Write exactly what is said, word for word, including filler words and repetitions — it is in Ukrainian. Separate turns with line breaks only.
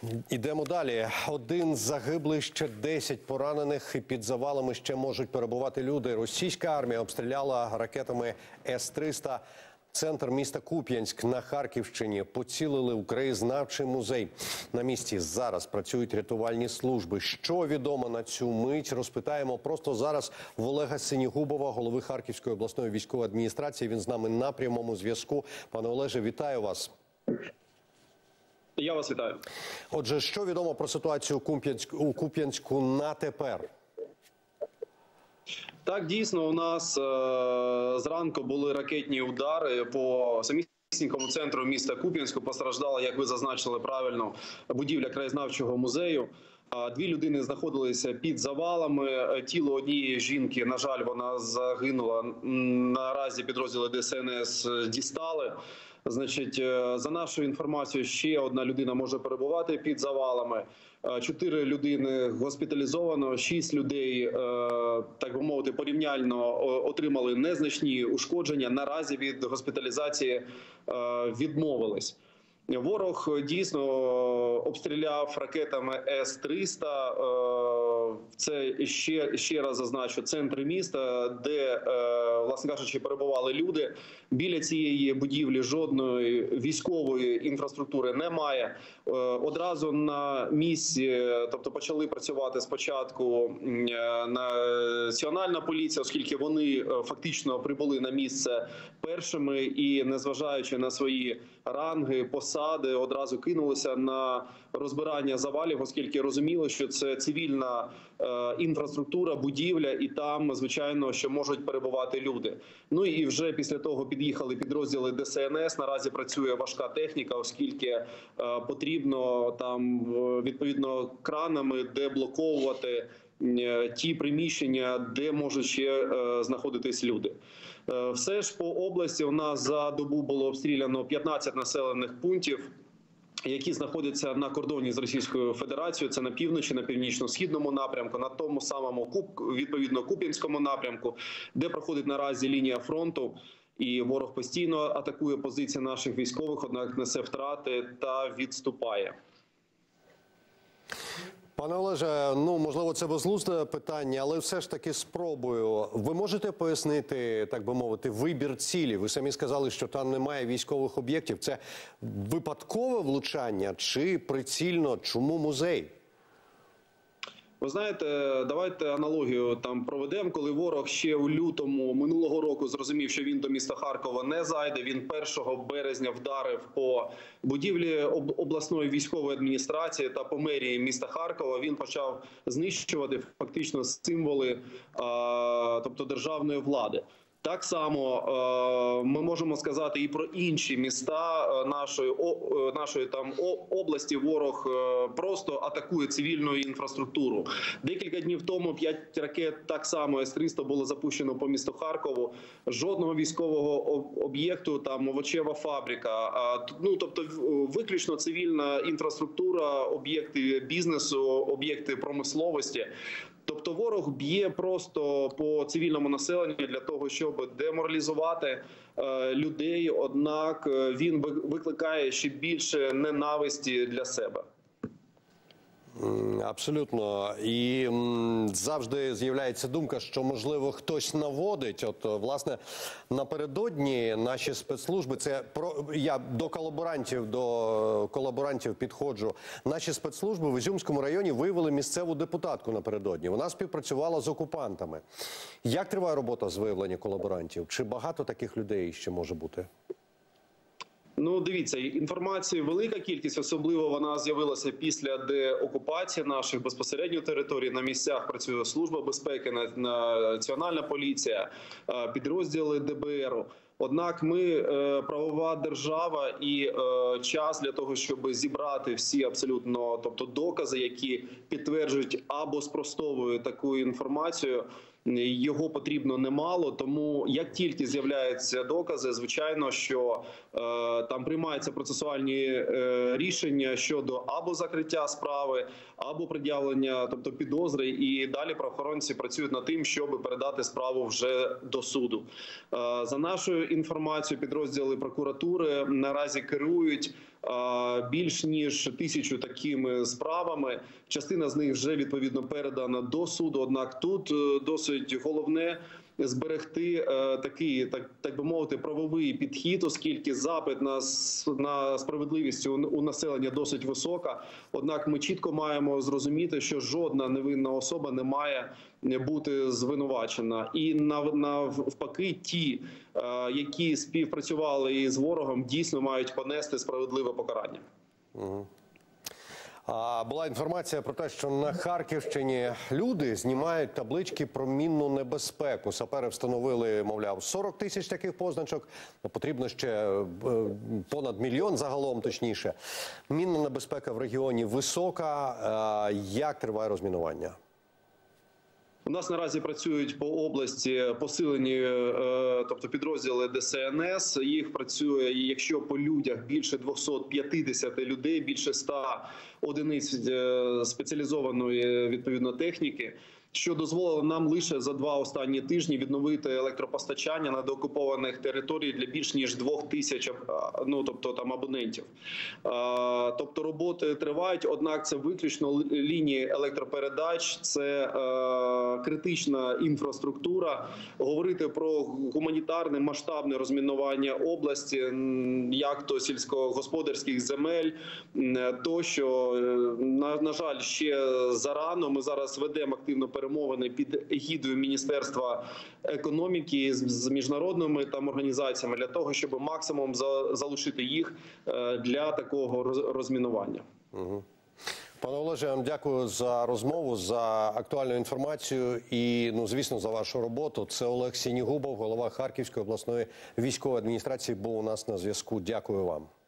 Ідемо далі. Один загиблий, ще десять поранених. І під завалами ще можуть перебувати люди. Російська армія обстріляла ракетами С триста центр міста Куп'янськ на Харківщині. Поцілили у краєзнавчий музей. На місці зараз працюють рятувальні служби. Що відомо на цю мить, розпитаємо просто зараз в Олега Синігубова, голови Харківської обласної військової адміністрації. Він з нами на прямому зв'язку. Пане Олеже, вітаю вас.
Я вас вітаю.
Отже, що відомо про ситуацію у Куп'янську на тепер?
Так, дійсно, у нас е зранку були ракетні удари по самісінькому центру міста Куп'янську. Постраждала, як ви зазначили правильно, будівля краєзнавчого музею. Дві людини знаходилися під завалами. Тіло однієї жінки, на жаль, вона загинула. Наразі підрозділи Д С Н С дістали. Значить, за нашою інформацією, ще одна людина може перебувати під завалами. Чотири людини госпіталізовано, шість людей, так би мовити, порівняльно отримали незначні ушкодження. Наразі від госпіталізації відмовились. Ворог дійсно обстріляв ракетами С триста. Це ще, ще раз зазначу, центр міста, де, власне кажучи, перебували люди. Біля цієї будівлі жодної військової інфраструктури немає. Одразу на місці, тобто почали працювати спочатку Національна поліція, оскільки вони фактично прибули на місце першими і, незважаючи на свої ранги, посади, одразу кинулися на розбирання завалів, оскільки розуміли, що це цивільна е, інфраструктура, будівля, і там, звичайно, що можуть перебувати люди. Ну і вже після того під'їхали підрозділи Д С Н С. Наразі працює важка техніка, оскільки е, потрібно там відповідно кранами деблоковувати е, ті приміщення, де можуть ще е, знаходитись люди. Е, все ж по області у нас за добу було обстріляно п'ятнадцять населених пунктів, які знаходяться на кордоні з Російською Федерацією. Це на півночі, на північно-східному напрямку, на тому самому, відповідно, Куп'янському напрямку, де проходить наразі лінія фронту. І ворог постійно атакує позиції наших військових, однак несе втрати та відступає.
Пане Олеже, ну, можливо, це безглузде питання, але все ж таки спробую. Ви можете пояснити, так би мовити, вибір цілі? Ви самі сказали, що там немає військових об'єктів. Це випадкове влучання чи прицільно? Чому музей?
Ви знаєте, давайте аналогію там проведемо. Коли ворог ще у лютому минулого року зрозумів, що він до міста Харкова не зайде, він першого березня вдарив по будівлі обласної військової адміністрації та по мерії міста Харкова. Він почав знищувати фактично символи, тобто державної влади. Так само ми можемо сказати і про інші міста нашої, нашої там області. Ворог просто атакує цивільну інфраструктуру. Декілька днів тому п'ять ракет так само С триста було запущено по місту Харкову. Жодного військового об'єкту, там овочева фабрика. Ну, тобто виключно цивільна інфраструктура, об'єкти бізнесу, об'єкти промисловості. Тобто ворог б'є просто по цивільному населенню для того, щоб деморалізувати е, людей, однак він викликає ще більше ненависті для себе.
Абсолютно. І м, завжди з'являється думка, що, можливо, хтось наводить. От, власне, напередодні наші спецслужби, це про я до колаборантів, до колаборантів підходжу. Наші спецслужби в Ізюмському районі виявили місцеву депутатку напередодні. Вона співпрацювала з окупантами. Як триває робота з виявлення колаборантів? Чи багато таких людей ще може бути?
Ну, дивіться, інформації велика кількість, особливо вона з'явилася після деокупації наших безпосередньо територій. На місцях працює Служба безпеки, Національна поліція, підрозділи Д Б Р. Однак ми правова держава, і час для того, щоб зібрати всі абсолютно, тобто докази, які підтверджують або спростовують таку інформацію, його потрібно немало. Тому як тільки з'являються докази, звичайно, що е, там приймаються процесуальні е, рішення щодо або закриття справи, або пред'явлення, тобто підозри, і далі правоохоронці працюють над тим, щоб передати справу вже до суду. Е, за нашою інформацією, підрозділи прокуратури наразі керують більш ніж тисячу такими справами. Частина з них вже відповідно передана до суду. Однак тут досить головне зберегти е, такий, так, так би мовити, правовий підхід, оскільки запит на, на справедливість у, у населення досить висока. Однак ми чітко маємо зрозуміти, що жодна невинна особа не має бути звинувачена. І навпаки, ті, е, які співпрацювали із ворогом, дійсно мають понести справедливе покарання.
Угу. А була інформація про те, що на Харківщині люди знімають таблички про мінну небезпеку. Сапери встановили, мовляв, сорок тисяч таких позначок. Потрібно ще понад мільйон загалом, точніше. Мінна небезпека в регіоні висока. Як триває розмінування?
У нас наразі працюють по області посилені, тобто підрозділи Де Се Ен Ес. Їх працює, якщо по людях більше двохсот п'ятдесят людей, більше ста одиниць спеціалізованої відповідно техніки, що дозволило нам лише за два останні тижні відновити електропостачання на деокупованих територіях для більш ніж двох тисяч, ну тобто там абонентів. Тобто роботи тривають, однак це виключно лінії електропередач, це критична інфраструктура. Говорити про гуманітарне масштабне розмінування області, як то сільськогосподарських земель, тощо, на, на жаль, ще зарано. Ми зараз ведемо активно перемовини під егідою Міністерства економіки з міжнародними там організаціями для того, щоб максимум за, залучити їх для такого розмінування.
Угу. Пане Олеже, я вам дякую за розмову, за актуальну інформацію і, ну, звісно, за вашу роботу. Це Олег Сінігубов, голова Харківської обласної військової адміністрації, був у нас на зв'язку. Дякую вам.